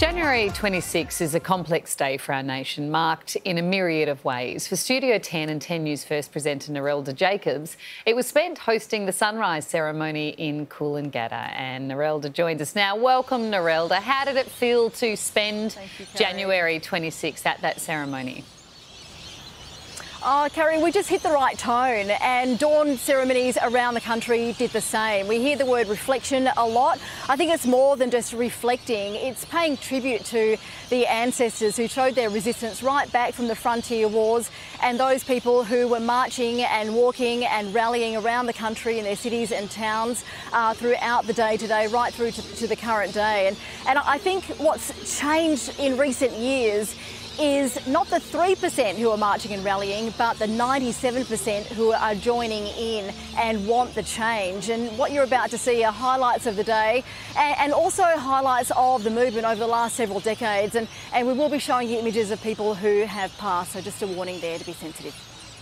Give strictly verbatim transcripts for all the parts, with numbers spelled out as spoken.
January twenty-sixth is a complex day for our nation, marked in a myriad of ways. For Studio ten and ten News First presenter Narelda Jacobs, it was spent hosting the sunrise ceremony in Coolangatta. And Narelda joins us now. Welcome, Narelda. How did it feel to spend you, January twenty-sixth at that ceremony? Oh, Carrie, we just hit the right tone, and dawn ceremonies around the country did the same. We hear the word reflection a lot. I think it's more than just reflecting. It's paying tribute to the ancestors who showed their resistance right back from the frontier wars, and those people who were marching and walking and rallying around the country in their cities and towns uh, throughout the day today, right through to, to the current day. And, and I think what's changed in recent years is not the three percent who are marching and rallying, but the ninety-seven percent who are joining in and want the change. And what you're about to see are highlights of the day and, and also highlights of the movement over the last several decades. And, and we will be showing you images of people who have passed, so just a warning there to be sensitive.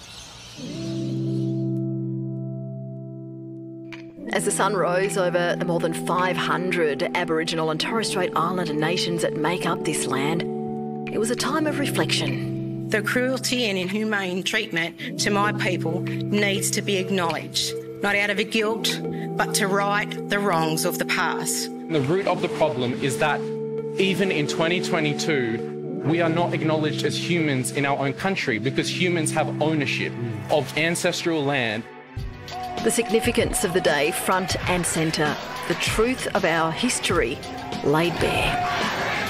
As the sun rose over the more than five hundred Aboriginal and Torres Strait Islander nations that make up this land, it was a time of reflection. The cruelty and inhumane treatment to my people needs to be acknowledged, not out of a guilt, but to right the wrongs of the past. The root of the problem is that even in twenty twenty-two, we are not acknowledged as humans in our own country because humans have ownership of ancestral land. The significance of the day front and centre, the truth of our history laid bare.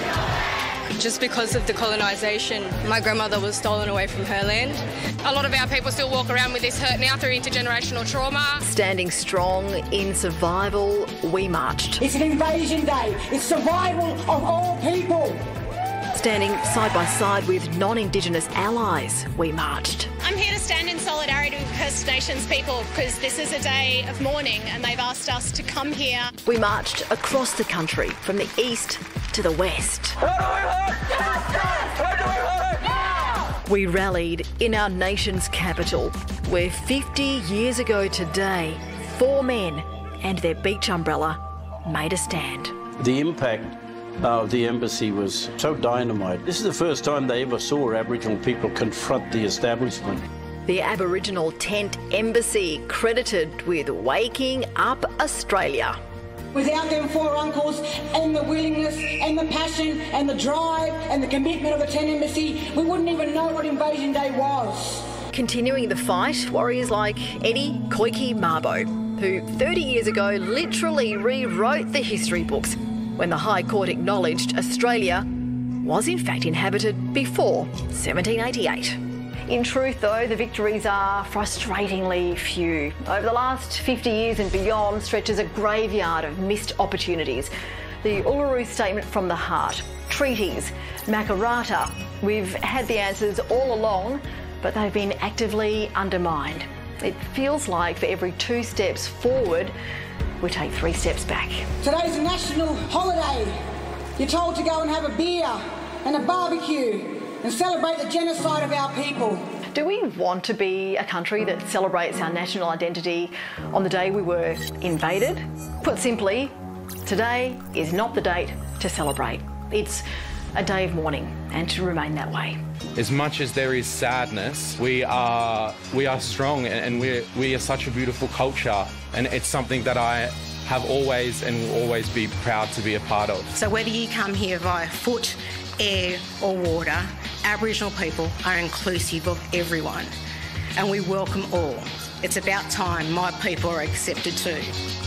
Just because of the colonisation, my grandmother was stolen away from her land. A lot of our people still walk around with this hurt now through intergenerational trauma. Standing strong in survival, we marched. It's an invasion day. It's survival of all people. Standing side by side with non-Indigenous allies, we marched. I'm here to stand in solidarity with First Nations people because this is a day of mourning and they've asked us to come here. We marched across the country from the east to the west. How do we vote? Justice! How do we vote? Now! We rallied in our nation's capital, where fifty years ago today, four men and their beach umbrella made a stand. The impact of the embassy was so dynamite. This is the first time they ever saw Aboriginal people confront the establishment. The Aboriginal Tent Embassy credited with waking up Australia. Without them four uncles and the willingness and the passion and the drive and the commitment of the Tent Embassy, we wouldn't even know what Invasion Day was. Continuing the fight, warriors like Eddie Koiki Mabo, who thirty years ago literally rewrote the history books when the High Court acknowledged Australia was in fact inhabited before seventeen eighty-eight. In truth, though, the victories are frustratingly few. Over the last fifty years and beyond stretches a graveyard of missed opportunities. The Uluru Statement from the Heart, treaties, Makarrata. We've had the answers all along, but they've been actively undermined. It feels like for every two steps forward, we take three steps back. Today's a national holiday. You're told to go and have a beer and a barbecue and celebrate the genocide of our people. Do we want to be a country that celebrates our national identity on the day we were invaded? Put simply, today is not the date to celebrate. It's a day of mourning and to remain that way. As much as there is sadness, we are we are strong, and we we are such a beautiful culture, and it's something that I have always and will always be proud to be a part of. So whether you come here via foot, air or water, Aboriginal people are inclusive of everyone, and we welcome all. It's about time my people are accepted too.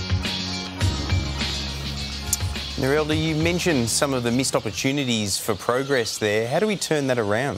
Narelda, you mentioned some of the missed opportunities for progress there. How do we turn that around?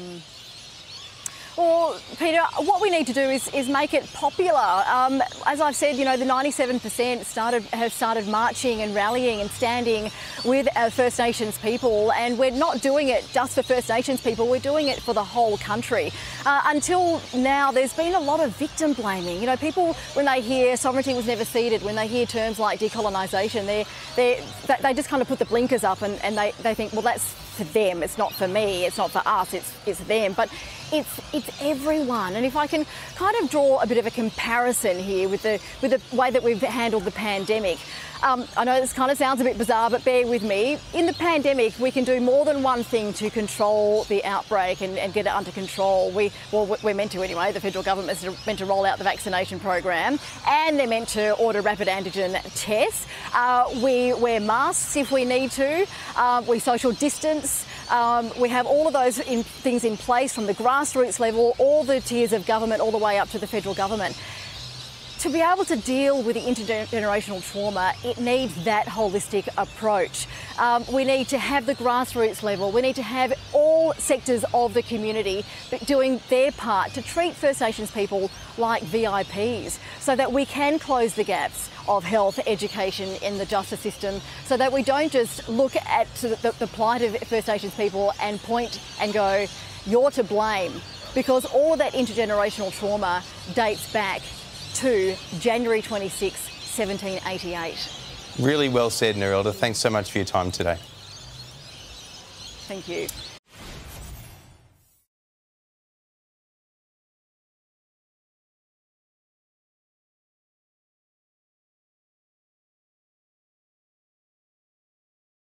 Well, Peter, what we need to do is, is make it popular. Um, as I've said, you know, the ninety-seven percent started, have started marching and rallying and standing with our First Nations people, and we're not doing it just for First Nations people, we're doing it for the whole country. Uh, until now, there's been a lot of victim blaming. You know, people, when they hear sovereignty was never ceded, when they hear terms like decolonisation, they they they just kind of put the blinkers up and, and they, they think, well, that's for them, it's not for me, it's not for us, it's, it's them. But it's, it's everyone. one. And if I can kind of draw a bit of a comparison here with the, with the way that we've handled the pandemic. Um, I know this kind of sounds a bit bizarre, but bear with me. In the pandemic, we can do more than one thing to control the outbreak and, and get it under control. We, well, we're meant to anyway. The federal government is meant to roll out the vaccination program, and they're meant to order rapid antigen tests. Uh, we wear masks if we need to. Uh, we social distance. Um, we have all of those in, things in place from the grassroots level, all the tiers of government, all the way up to the federal government. To be able to deal with the intergenerational trauma, it needs that holistic approach. Um, we need to have the grassroots level. We need to have all sectors of the community doing their part to treat First Nations people like V I Ps so that we can close the gaps of health, education in the justice system, so that we don't just look at the, the plight of First Nations people and point and go, you're to blame, because all of that intergenerational trauma dates back to January twenty-sixth, seventeen eighty-eight. Really well said, Narelda. Thanks so much for your time today. Thank you.